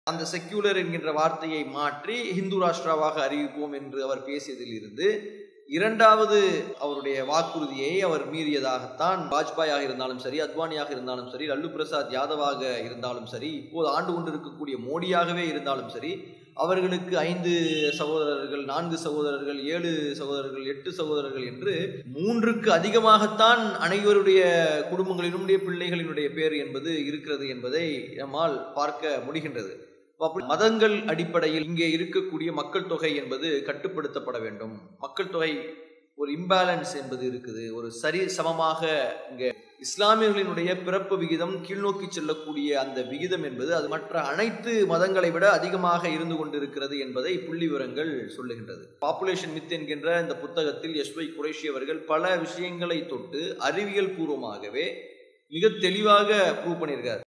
அந்த செக்யூலர் என்கின்ற வார்த்தையை மாற்றி ஹிந்து ராஷ்டிராவாக அறிவிப்போம் என்று அவர் பேசியதில் இருந்து இரண்டாவது அவருடைய வாக்குறுதியை அவர் மீறியதாகத்தான் வாஜ்பாயாக இருந்தாலும் சரி, அத்வானியாக இருந்தாலும் சரி, லல்லு பிரசாத் யாதவாக இருந்தாலும் சரி, இப்போது ஆண்டு கொண்டிருக்கக்கூடிய மோடியாகவே இருந்தாலும் சரி, அவர்களுக்கு 5 சகோதரர்கள், 4 சகோதரர்கள், 7 சகோதரர்கள், 8 சகோதரர்கள் என்று 3க்கு அதிகமாகத்தான் அனைவருடைய குடும்பங்களினுடைய பிள்ளைகளினுடைய பேர் என்பது இருக்கிறது என்பதை நம்மால் பார்க்க முடிகின்றது. மதங்கள் அடிப்படையில் இங்கே இருக்கக்கூடிய மக்கள் தொகை என்பது கட்டுப்படுத்தப்பட வேண்டும். மக்கள் தொகை ஒரு இம்பாலன்ஸ் என்பது இருக்குது. ஒரு சரி சமமாக இங்கே இஸ்லாமியர்களினுடைய பிறப்பு விகிதம் கீழ்நோக்கி செல்லக்கூடிய அந்த விகிதம் என்பது அது மற்ற அனைத்து மதங்களை விட அதிகமாக இருந்து கொண்டிருக்கிறது என்பதை புள்ளி விவரங்கள் சொல்லுகின்றது. பாப்புலேஷன் மித் என்கின்ற இந்த புத்தகத்தில் எஸ்வை குரேஷி அவர்கள் பல விஷயங்களை தொட்டு அறிவியல் பூர்வமாகவே மிக தெளிவாக ப்ரூவ் பண்ணியிருக்கார்.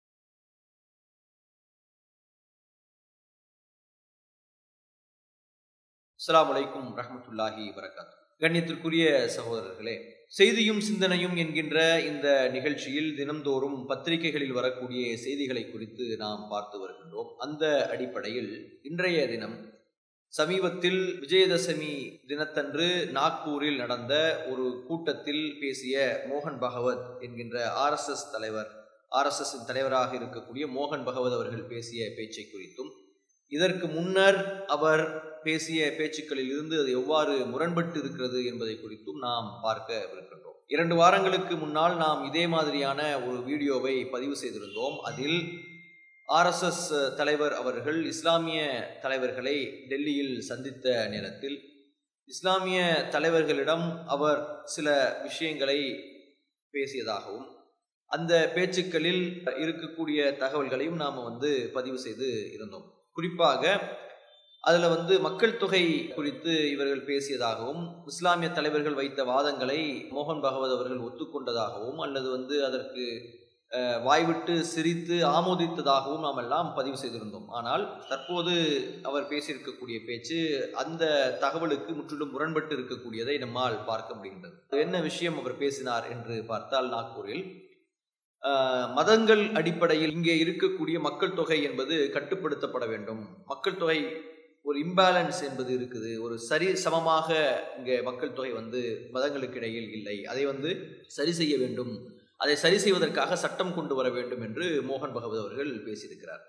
அஸ்ஸலாமு அலைக்கும் ரஹ்மத்துல்லாஹி வரகாத்துஹு. கண்ணியத்திற்குரிய சகோதரர்களே, செய்தியும் சிந்தனையும் என்கின்ற இந்த நிகழ்ச்சியில் தினந்தோறும் பத்திரிகைகளில் வரக்கூடிய செய்திகளை குறித்து நாம் பார்த்து வருகின்றோம். அந்த அடிப்படையில் இன்றைய தினம் சமீபத்தில் விஜயதசமி தினத்தன்று நாக்பூரில் நடந்த ஒரு கூட்டத்தில் பேசிய மோகன் பகவத் என்கின்ற ஆர்எஸ்எஸ் தலைவராக இருக்கக்கூடிய மோகன் பகவத் அவர்கள் பேசிய பேச்சை குறித்தும், இதற்கு முன்னர் அவர் பேசிய பேச்சுக்களில் இருந்து அது எவ்வாறு முரண்பட்டு இருக்கிறது என்பதை குறித்தும் நாம் பார்க்கவிருக்கின்றோம். 2 வாரங்களுக்கு முன்னால் நாம் இதே மாதிரியான ஒரு வீடியோவை பதிவு செய்திருந்தோம். அதில் ஆர்எஸ்எஸ் தலைவர் அவர்கள் இஸ்லாமிய தலைவர்களை டெல்லியில் சந்தித்த நேரத்தில் இஸ்லாமிய தலைவர்களிடம் அவர் சில விஷயங்களை பேசியதாகவும் அந்த பேச்சுக்களில் இருக்கக்கூடிய தகவல்களையும் நாம் பதிவு செய்து இருந்தோம். குறிப்பாக அதில் மக்கள் தொகை குறித்து இவர்கள் பேசியதாகவும் இஸ்லாமிய தலைவர்கள் வைத்த வாதங்களை மோகன் பகவத் அவர்கள் ஒத்துக்கொண்டதாகவும் அல்லது அதற்கு வாய்விட்டு சிரித்து ஆமோதித்ததாகவும் நாம் எல்லாம் பதிவு செய்திருந்தோம். ஆனால் தற்போது அவர் பேசியிருக்கக்கூடிய பேச்சு அந்த தகவலுக்கு முற்றிலும் முரண்பட்டு இருக்கக்கூடியதை நம்மால் பார்க்க முடிகின்றது. என்ன விஷயம் அவர் பேசினார் என்று பார்த்தால், நாக்பூரில் மதங்கள் அடிப்படையில் இங்கே இருக்கக்கூடிய மக்கள் தொகை என்பது கட்டுப்படுத்தப்பட வேண்டும். மக்கள் தொகை ஒரு இம்பாலன்ஸ் என்பது இருக்குது. ஒரு சரி சமமாக இங்கே மக்கள் தொகை மதங்களுக்கு இடையில் இல்லை. அதை சரி செய்ய வேண்டும். அதை சரி செய்வதற்காக சட்டம் கொண்டு வர வேண்டும் என்று மோகன் பகவத் அவர்கள் பேசியிருக்கிறார்.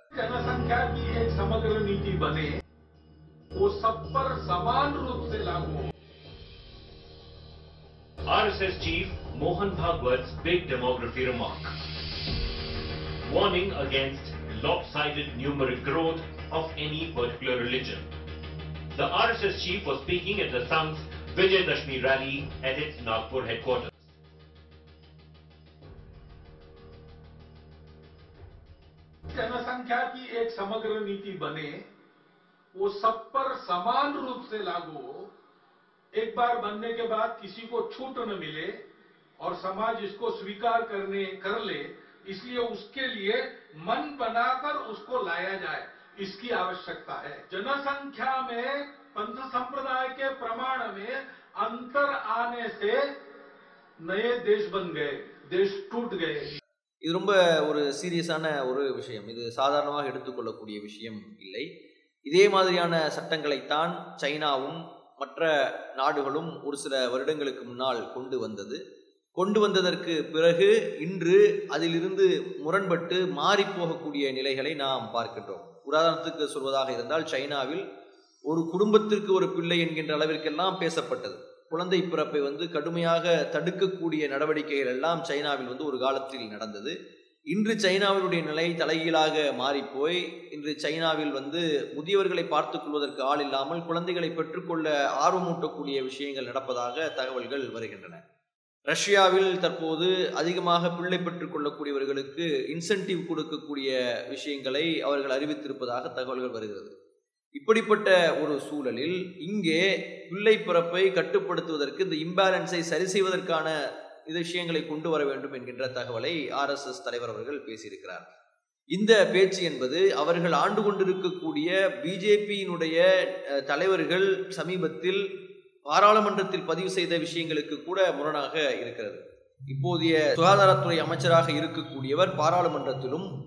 RSS Chief Mohan Bhagwat's big demography remark, warning against lopsided numeric growth of any particular religion. The RSS chief was speaking at the Sangh's Vijayadashmi rally at its Nagpur headquarters. जनसंख्या की एक समग्र नीति बने, वो सब पर समान रूप से लागू हो, एक बार बनने के बाद किसी को छूट न मिले और समाज इसको स्वीकार कर ले, इसलिए उसके लिए मन बनाकर उसको लाया जाए, इसकी आवश्यकता है। जनसंख्या में पंथ संप्रदाय के प्रमाण में अंतर आने से नए देश बन गए, देश टूट गए. இது ரொம்ப ஒரு சீரியஸான ஒரு விஷயம். இது சாதாரணமாக எடுத்துக்கொள்ளக்கூடிய விஷயம் இல்லை. இதே மாதிரியான சட்டங்களைத்தான் சைனாவும் மற்ற நாடுகளும் ஒரு சில வருடங்களுக்கு முன்னால் கொண்டு வந்ததற்கு பிறகு இன்று அதிலிருந்து முரண்பட்டு மாறி போகக்கூடிய நிலைகளை நாம் பார்க்கின்றோம். உதாரணத்துக்கு சொல்வதாக இருந்தால், சைனாவில் ஒரு குடும்பத்திற்கு ஒரு பிள்ளை என்கின்ற அளவிற்கெல்லாம் பேசப்பட்டது. குழந்தை பிறப்பை கடுமையாக தடுக்கக்கூடிய நடவடிக்கைகள் எல்லாம் சைனாவில் ஒரு காலத்தில் நடந்தது. இன்று சைனாவினுடைய நிலை தலைகீழாக மாறிப்போய் இன்று சைனாவில் முதியவர்களை பார்த்துக் கொள்வதற்கு ஆள் இல்லாமல் குழந்தைகளை பெற்றுக்கொள்ள ஆர்வமூட்டக்கூடிய விஷயங்கள் நடப்பதாக தகவல்கள் வருகின்றன. ரஷ்யாவில் தற்போது அதிகமாக பிள்ளை பெற்றுக் கொள்ளக்கூடியவர்களுக்கு இன்சென்டிவ் கொடுக்கக்கூடிய விஷயங்களை அவர்கள் அறிவித்திருப்பதாக தகவல்கள் வருகிறது. இப்படிப்பட்ட ஒரு சூழலில் இங்கே பிள்ளை பிறப்பை கட்டுப்படுத்துவதற்கு இந்த இம்பேலன்ஸை சரி செய்வதற்கான விஷயங்களை கொண்டு வர வேண்டும் என்கின்ற தகவலை ஆர்எஸ்எஸ் தலைவர் அவர்கள் பேசியிருக்கிறார். இந்த பேச்சு என்பது அவர்கள் ஆண்டு கொண்டிருக்கக்கூடிய பிஜேபியினுடைய தலைவர்கள் சமீபத்தில் பாராளுமன்றத்தில் பதிவு செய்த விஷயங்களுக்கு கூட முரணாக இருக்கிறது. இப்போதைய சுகாதாரத்துறை அமைச்சராக இருக்கக்கூடியவர் பாராளுமன்றத்திலும்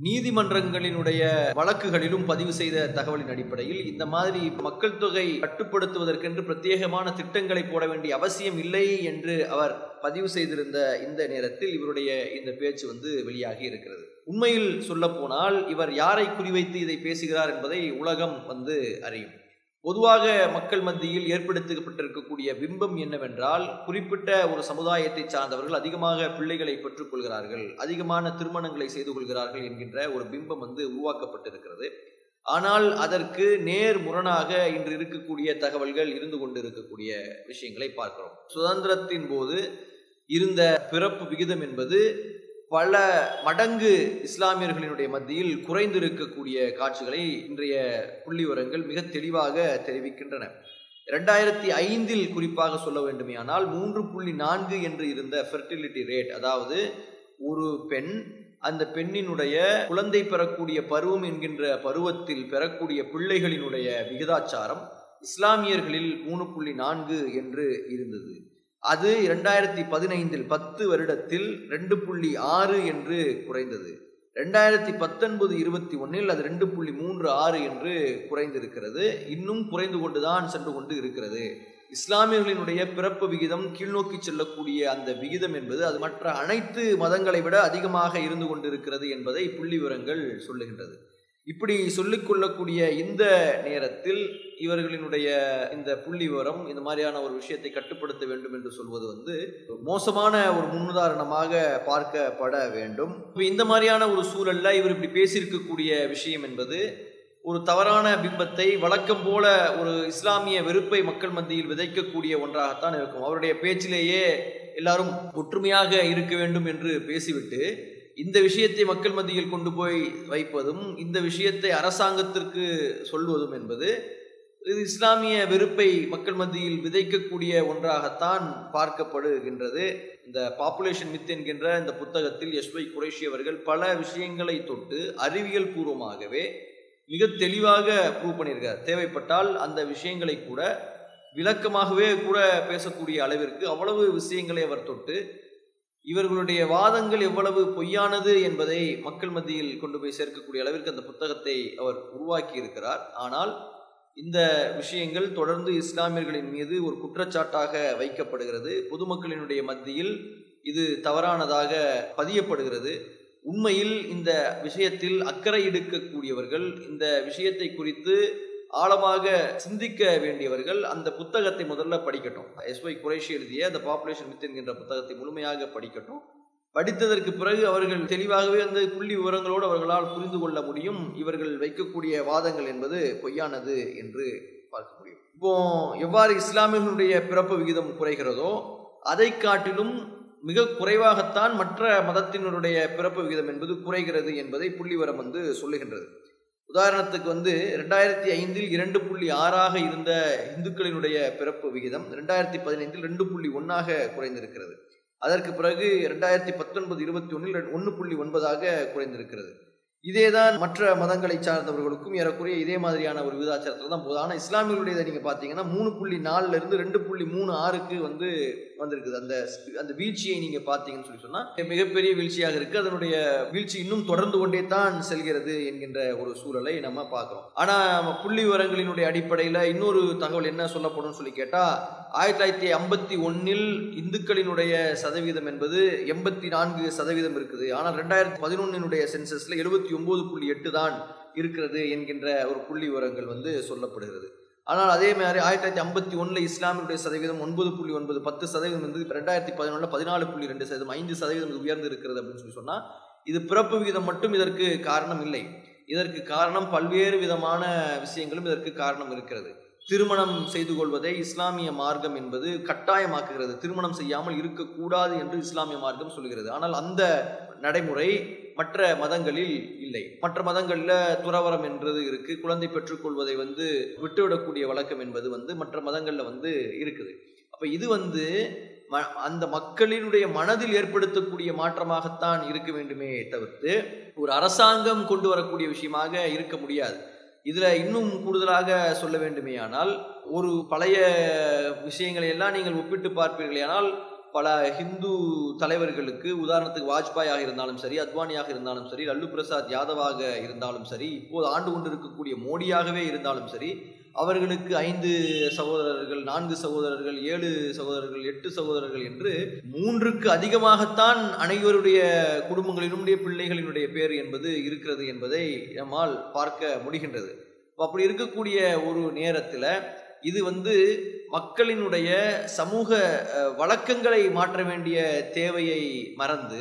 நீதிமன்றங்களினுடைய வழக்குகளிலும் பதிவு செய்த தகவலின் அடிப்படையில் இந்த மாதிரி மக்கள் தொகை கட்டுப்படுத்துவதற்கென்று பிரத்யேகமான திட்டங்களை போட வேண்டிய அவசியம் இல்லை என்று அவர் பதிவு செய்திருந்த இந்த நேரத்தில் இவருடைய இந்த பேச்சு வெளியாகி இருக்கிறது. உண்மையில் சொல்ல போனால் இவர் யாரை குறிவைத்து இதை பேசுகிறார் என்பதை உலகம் அறியும். பொதுவாக மக்கள் மத்தியில் ஏற்படுத்தப்பட்டிருக்கக்கூடிய பிம்பம் என்னவென்றால், குறிப்பிட்ட ஒரு சமுதாயத்தை சார்ந்தவர்கள் அதிகமாக பிள்ளைகளை பெற்றுக்கொள்கிறார்கள், அதிகமான திருமணங்களை செய்து கொள்கிறார்கள் என்கின்ற ஒரு பிம்பம் உருவாக்கப்பட்டிருக்கிறது. ஆனால் அதற்கு நேர் முரணாக இன்று இருக்கக்கூடிய தகவல்கள் இருந்து கொண்டு இருக்கக்கூடிய விஷயங்களை பார்க்கிறோம். சுதந்திரத்தின் போது இருந்த பிறப்பு விகிதம் என்பது பல மடங்கு இஸ்லாமியர்களினுடைய மத்தியில் குறைந்திருக்கக்கூடிய காட்சிகளை இன்றைய புள்ளிவிவரங்கள் மிக தெளிவாக தெரிவிக்கின்றன. 2005 குறிப்பாக சொல்ல வேண்டுமேயானால் 3.4 என்று இருந்த ஃபெர்டிலிட்டி ரேட், அதாவது ஒரு பெண் அந்த பெண்ணினுடைய குழந்தை பெறக்கூடிய பருவம் என்கின்ற பருவத்தில் பெறக்கூடிய பிள்ளைகளினுடைய விகிதாச்சாரம் இஸ்லாமியர்களில் 3.4 என்று இருந்தது. அது 2015 10 வருடத்தில் 2.6 என்று குறைந்தது. 2019-21 அது 2.36 என்று குறைந்திருக்கிறது. இன்னும் குறைந்து கொண்டுதான் சென்று கொண்டு இருக்கிறது. இஸ்லாமியர்களினுடைய பிறப்பு விகிதம் கீழ்நோக்கி செல்லக்கூடிய அந்த விகிதம் என்பது அது மற்ற அனைத்து மதங்களை விட அதிகமாக இருந்து கொண்டிருக்கிறது என்பதை புள்ளி விவரங்கள் சொல்லுகின்றது. இப்படி சொல்லிக்கொள்ளக்கூடிய இந்த நேரத்தில் இவர்களினுடைய இந்த புள்ளி விவரம் இந்த மாதிரியான ஒரு விஷயத்தை கட்டுப்படுத்த வேண்டும் என்று சொல்வது மோசமான ஒரு முன்னுதாரணமாக பார்க்கப்பட வேண்டும். இந்த மாதிரியான ஒரு சூழல்ல இவர் இப்படி பேசியிருக்கக்கூடிய விஷயம் என்பது ஒரு தவறான பிம்பத்தை, வழக்கம் போல ஒரு இஸ்லாமிய வெறுப்பை மக்கள் மத்தியில் விதைக்கக்கூடிய ஒன்றாகத்தான் இருக்கும். அவருடைய பேச்சிலேயே எல்லாரும் ஒற்றுமையாக இருக்க வேண்டும் என்று பேசிவிட்டு இந்த விஷயத்தை மக்கள் மத்தியில் கொண்டு போய் வைப்பதும், இந்த விஷயத்தை அரசாங்கத்திற்கு சொல்வதும் என்பது இது இஸ்லாமிய வெறுப்பை மக்கள் மத்தியில் விதைக்கக்கூடிய ஒன்றாகத்தான் பார்க்கப்படுகின்றது. இந்த பாப்புலேஷன் மித் என்கின்ற இந்த புத்தகத்தில் எஸ்வை குறைஷி அவர்கள் பல விஷயங்களை தொட்டு அறிவியல் பூர்வமாகவே மிக தெளிவாக ப்ரூவ் பண்ணியிருக்கார். தேவைப்பட்டால் அந்த விஷயங்களை கூட விளக்கமாகவே கூட பேசக்கூடிய அளவிற்கு அவ்வளவு விஷயங்களை அவர் தொட்டு இவர்களுடைய வாதங்கள் எவ்வளவு பொய்யானது என்பதை மக்கள் மத்தியில் கொண்டு போய் சேர்க்கக்கூடிய அளவிற்கு அந்த புத்தகத்தை அவர் உருவாக்கி இருக்கிறார். ஆனால் இந்த விஷயங்கள் தொடர்ந்து இஸ்லாமியர்களின் மீது ஒரு குற்றச்சாட்டாக வைக்கப்படுகிறது. பொதுமக்களினுடைய மத்தியில் இது தவறானதாக பதியப்படுகிறது. உண்மையில் இந்த விஷயத்தில் அக்கறை எடுக்கக்கூடியவர்கள், இந்த விஷயத்தை குறித்து ஆழமாக சிந்திக்க வேண்டியவர்கள் அந்த புத்தகத்தை முதல்ல படிக்கட்டும். எஸ்வை குறைஷி எழுதிய அந்த பாப்புலேஷன் மித் என்கின்ற புத்தகத்தை முழுமையாக படிக்கட்டும். படித்ததற்கு பிறகு அவர்கள் தெளிவாகவே அந்த புள்ளி விவரங்களோடு அவர்களால் புரிந்து கொள்ள முடியும் இவர்கள் வைக்கக்கூடிய வாதங்கள் என்பது பொய்யானது என்று பார்க்க முடியும். இப்போ எவ்வாறு இஸ்லாமியர்களுடைய பிறப்பு விகிதம் குறைகிறதோ அதை காட்டிலும் மிக குறைவாகத்தான் மற்ற மதத்தினருடைய பிறப்பு விகிதம் என்பது குறைகிறது என்பதை புள்ளிவிவரம் சொல்லுகின்றது. உதாரணத்துக்கு 2005 2.6 இருந்த இந்துக்களினுடைய பிறப்பு விகிதம் 2015 2.1 குறைந்திருக்கிறது. அதற்கு பிறகு 2019-21 1.9 குறைந்திருக்கிறது. இதேதான் மற்ற மதங்களை சார்ந்தவர்களுக்கும் ஏறக்குறைய இதே மாதிரியான ஒரு விகிதாச்சாரத்தில் தான் போகுது. ஆனால் இஸ்லாமியர்களுடைய நீங்க பார்த்தீங்கன்னா 3.4 இருந்து 2.36 வந்திருக்குது. அந்த வீழ்ச்சியை நீங்க பார்த்தீங்கன்னு சொன்னா மிகப்பெரிய வீழ்ச்சியாக இருக்கு. அதனுடைய வீழ்ச்சி இன்னும் தொடர்ந்து கொண்டே தான் செல்கிறது என்கின்ற ஒரு சூழலை நம்ம பார்க்கிறோம். ஆனா புள்ளி விவரங்களினுடைய அடிப்படையில் இன்னொரு தகவல் என்ன சொல்லப்படும் சொல்லி கேட்டா, 1951 இந்துக்களினுடைய சதவீதம் என்பது 84% இருக்குது. ஆனால் 2011 சென்சஸ்ல 79.8 தான் இருக்கிறது என்கின்ற ஒரு புள்ளி விவரங்கள் சொல்லப்படுகிறது. ஆனால் அதே மாதிரி 1951 இஸ்லாமியுடைய சதவீதம் 9.9 10% 2011 14.2%, 5% உயர்ந்து இருக்கிறது அப்படின்னு சொன்னா இது பிறப்பு விகிதம் மட்டும் இதற்கு காரணம் இல்லை. இதற்கு காரணம் பல்வேறு விதமான விஷயங்களும் இதற்கு காரணம் இருக்கிறது. திருமணம் செய்து கொள்வதை இஸ்லாமிய மார்க்கம் என்பது கட்டாயமாக்குகிறது. திருமணம் செய்யாமல் இருக்கக்கூடாது என்று இஸ்லாமிய மார்க்கம் சொல்கிறது. ஆனால் அந்த நடைமுறை மற்ற மதங்களில் இல்லை. மற்ற மதங்கள்ல துறவரம் என்றது இருக்கு. குழந்தை பெற்றுக்கொள்வதை விட்டுவிடக்கூடிய வழக்கம் என்பது மற்ற மதங்கள்ல இருக்குது. அப்ப இது அந்த மக்களினுடைய மனதில் ஏற்படுத்தக்கூடிய மாற்றமாகத்தான் இருக்க வேண்டுமே தவிர்த்து ஒரு அரசாங்கம் கொண்டு வரக்கூடிய விஷயமாக இருக்க முடியாது. இதுல இன்னும் கூடுதலாக சொல்ல வேண்டுமே ஆனால், ஒரு பழைய விஷயங்களை எல்லாம் நீங்கள் ஒப்பிட்டு பார்ப்பீர்களே ஆனால் பல ஹிந்து தலைவர்களுக்கு, உதாரணத்துக்கு வாஜ்பாயாக இருந்தாலும் சரி, அத்வானியாக இருந்தாலும் சரி, லல்லு பிரசாத் யாதவாக இருந்தாலும் சரி, இப்போது ஆண்டு கொண்டிருக்கக்கூடிய மோடியாகவே இருந்தாலும் சரி, அவர்களுக்கு 5 சகோதரர்கள், 4 சகோதரர்கள், 7 சகோதரர்கள், 8 சகோதரர்கள் என்று 3க்கு அதிகமாகத்தான் அனைவருடைய குடும்பங்களினுடைய பிள்ளைகளினுடைய பேர் என்பது இருக்கிறது என்பதை நம்மால் பார்க்க முடிகின்றது. அப்படி இருக்கக்கூடிய ஒரு நேரத்தில் இது மக்களினுடைய சமூக வழக்கங்களை மாற்ற வேண்டிய தேவையை மறந்து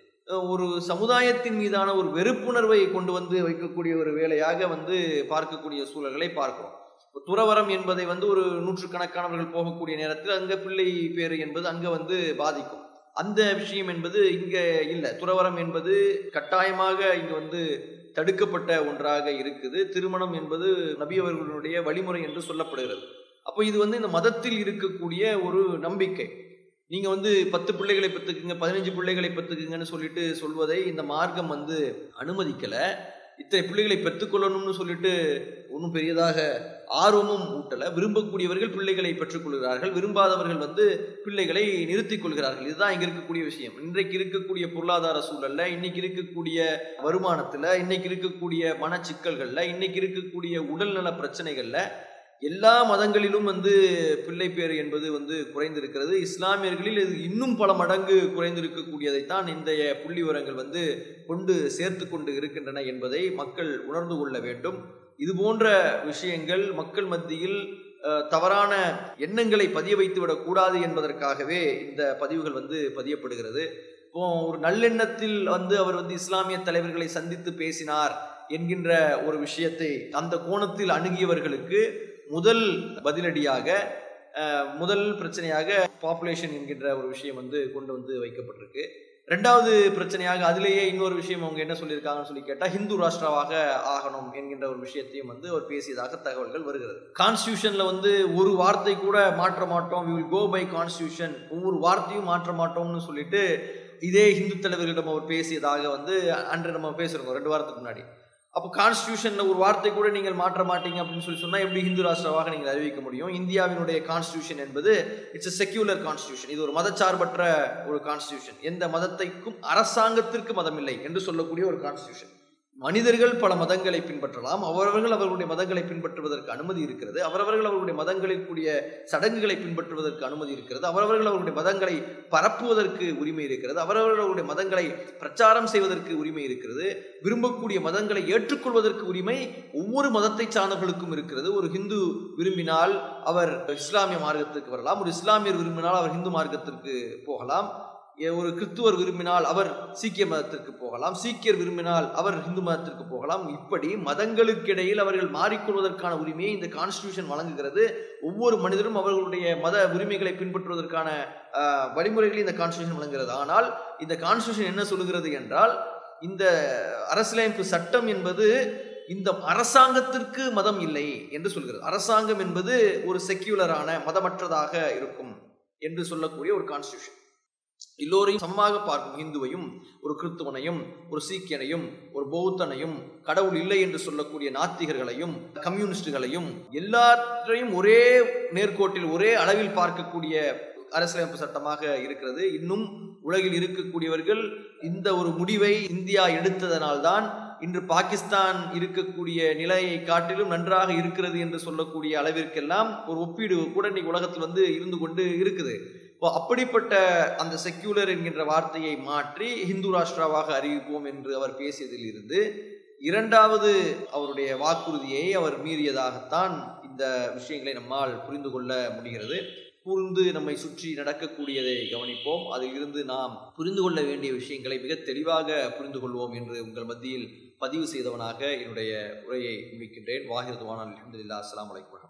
ஒரு சமுதாயத்தின் மீதான ஒரு வெறுப்புணர்வை கொண்டு வைக்கக்கூடிய ஒரு வேலையாக பார்க்கக்கூடிய சூழல்களை பார்க்கிறோம். துறவரம் என்பதை ஒரு 100கணக்கானவர்கள் போகக்கூடிய நேரத்தில் அங்க பிள்ளை பேரு என்பது அங்க பாதிக்கும். அந்த விஷயம் என்பது இங்க இல்லை. துறவரம் என்பது கட்டாயமாக இங்க தடுக்கப்பட்ட ஒன்றாக இருக்குது. திருமணம் என்பது நபி அவர்களுடைய வழிமுறை என்று சொல்லப்படுகிறது. அப்போ இது இந்த மதத்தில் இருக்கக்கூடிய ஒரு நம்பிக்கை. நீங்க 10 பிள்ளைகளை பெற்றுக்குங்க, 15 பிள்ளைகளை பெற்றுக்குங்கன்னு சொல்லிட்டு சொல்வதை இந்த மார்க்கம் அனுமதிக்கல. இத்தனை பிள்ளைகளை பெற்றுக்கொள்ளணும்னு சொல்லிட்டு ஒன்றும் பெரியதாக ஆர்வமும் ஊட்டல. விரும்பக்கூடியவர்கள் பிள்ளைகளை பெற்றுக்கொள்கிறார்கள், விரும்பாதவர்கள் பிள்ளைகளை நிறுத்திக் கொள்கிறார்கள். இதுதான் இங்க இருக்கக்கூடிய விஷயம். இன்றைக்கு இருக்கக்கூடிய பொருளாதார சூழல்ல, இன்னைக்கு இருக்கக்கூடிய வருமானத்துல, இன்னைக்கு இருக்கக்கூடிய மனச்சிக்கல்கள்ல, இன்னைக்கு இருக்கக்கூடிய உடல்நல பிரச்சனைகள்ல எல்லா மதங்களிலும் பிள்ளை பேர் என்பது குறைந்திருக்கிறது. இஸ்லாமியர்களில் இது இன்னும் பல மடங்கு குறைந்திருக்கக்கூடியதைத்தான் இன்றைய புள்ளி விவரங்கள் கொண்டு சேர்த்து கொண்டு இருக்கின்றன என்பதை மக்கள் உணர்ந்து கொள்ள வேண்டும். இது போன்ற விஷயங்கள் மக்கள் மத்தியில் தவறான எண்ணங்களை பதிய வைத்து விடக்கூடாது என்பதற்காகவே இந்த பதிவுகள் பதியப்படுகிறது. இப்போ ஒரு நல்லெண்ணத்தில் அவர் இஸ்லாமிய தலைவர்களை சந்தித்து பேசினார் என்கின்ற ஒரு விஷயத்தை அந்த கோணத்தில் அணுகியவர்களுக்கு முதல் பதிலடியாக, முதல் பிரச்சனையாக பாப்புலேஷன் என்கின்ற ஒரு விஷயம் கொண்டு வைக்கப்பட்டிருக்கு. 2வது பிரச்சனையாக அதிலேயே இன்னொரு விஷயம் அவங்க என்ன சொல்லியிருக்காங்கன்னு சொல்லி கேட்டால், ஹிந்து ராஷ்டிராவாக ஆகணும் என்கின்ற ஒரு விஷயத்தையும் அவர் பேசியதாக தகவல்கள் வருகிறது. கான்ஸ்டியூஷன்ல ஒரு வார்த்தை கூட மாற்ற மாட்டோம், we will go by constitution, ஒவ்வொரு வார்த்தையும் மாற்ற மாட்டோம்னு சொல்லிட்டு இதே ஹிந்து தலைவர்களிடம் அவர் பேசியதாக அன்று நம்ம பேசுறோம் 2 வாரத்துக்கு முன்னாடி. அப்போ கான்ஸ்டியூஷன்ல ஒரு வார்த்தை கூட நீங்கள் மாற்ற மாட்டீங்க அப்படின்னு சொன்னா எப்படி ஹிந்து ராஷ்டிராவாக நீங்கள் அறிவிக்க முடியும்? இந்தியாவினுடைய கான்ஸ்டியூஷன் என்பது இட்ஸ் செக்யூலர் கான்ஸ்டியூஷன். இது ஒரு மதச்சார்பற்ற ஒரு கான்ஸ்டியூஷன். எந்த மதத்தைக்கும் அரசாங்கத்திற்கு மதம் இல்லை என்று சொல்லக்கூடிய ஒரு கான்ஸ்டியூஷன். மனிதர்கள் பல மதங்களை பின்பற்றலாம், அவரவர்கள் அவர்களுடைய மதங்களை பின்பற்றுவதற்கு அனுமதி இருக்கிறது, அவரவர்கள் அவர்களுடைய மதங்களில் கூடிய சடங்குகளை பின்பற்றுவதற்கு அனுமதி இருக்கிறது, அவரவர்கள் அவர்களுடைய மதங்களை பரப்புவதற்கு உரிமை இருக்கிறது, அவரவர்கள் அவர்களுடைய மதங்களை பிரச்சாரம் செய்வதற்கு உரிமை இருக்கிறது, விரும்பக்கூடிய மதங்களை ஏற்றுக்கொள்வதற்கு உரிமை ஒவ்வொரு மதத்தை சார்ந்தவர்களுக்கும் இருக்கிறது. ஒரு ஹிந்து விரும்பினால் அவர் இஸ்லாமிய மார்க்கத்திற்கு வரலாம், ஒரு இஸ்லாமியர் விரும்பினால் அவர் ஹிந்து மார்க்கத்திற்கு போகலாம், ஒரு கிறிஸ்துவர் விரும்பினால் அவர் சீக்கிய மதத்திற்கு போகலாம், சீக்கியர் விரும்பினால் அவர் ஹிந்து மதத்திற்கு போகலாம். இப்படி மதங்களுக்கு இடையில் அவர்கள் மாறிக்கொள்வதற்கான உரிமையை இந்த கான்ஸ்டியூஷன் வழங்குகிறது. ஒவ்வொரு மனிதரும் அவர்களுடைய மத உரிமைகளை பின்பற்றுவதற்கான வழிமுறைகளை இந்த கான்ஸ்டியூஷன் வழங்குகிறது. ஆனால் இந்த கான்ஸ்டியூஷன் என்ன சொல்லுகிறது என்றால், இந்த அரசியலமைப்பு சட்டம் என்பது இந்த அரசாங்கத்திற்கு மதம் இல்லை என்று சொல்கிறது. அரசாங்கம் என்பது ஒரு செக்யூலரான மதமற்றதாக இருக்கும் என்று சொல்லக்கூடிய ஒரு கான்ஸ்டியூஷன். எல்லோரையும் சமமாக பார்க்கும். ஹிந்துவையும், ஒரு கிறிஸ்துவனையும், ஒரு சீக்கியனையும், ஒரு பௌத்தனையும், கடவுள் இல்லை என்று சொல்லக்கூடிய நாத்திகர்களையும், கம்யூனிஸ்டுகளையும், எல்லாற்றையும் ஒரே நேர்கோட்டில் ஒரே அளவில் பார்க்கக்கூடிய அரசியலமைப்பு சட்டமாக இருக்கிறது. இன்னும் உலகில் இருக்கக்கூடியவர்கள் இந்த ஒரு முடிவை இந்தியா எடுத்ததனால்தான் இன்று பாகிஸ்தான் இருக்கக்கூடிய நிலையை காட்டிலும் நன்றாக இருக்கிறது என்று சொல்லக்கூடிய அளவிற்கெல்லாம் ஒரு ஒப்பீடு கூட இன்னைக்கு உலகத்தில் இருந்து கொண்டு இருக்குது. அப்படிப்பட்ட அந்த செக்யூலர் என்கின்ற வார்த்தையை மாற்றி ஹிந்து ராஷ்டிராவாக அறிவிப்போம் என்று அவர் பேசியதில் இருந்து 2வது அவருடைய வாக்குறுதியை அவர் மீறியதாகத்தான் இந்த விஷயங்களை நம்மால் புரிந்து கொள்ள முடிகிறது. புரிந்து நம்மை சுற்றி நடக்கக்கூடியதை கவனிப்போம், அதில் இருந்து நாம் புரிந்து கொள்ள வேண்டிய விஷயங்களை மிக தெளிவாக புரிந்து கொள்வோம் என்று உங்கள் மத்தியில் பதிவு செய்தவனாக என்னுடைய உரையை முடிக்கின்றேன். வாஹிர் துவானா அல்ஹம்துலில்லாஹ். அஸ்ஸலாமு அலைக்கும்.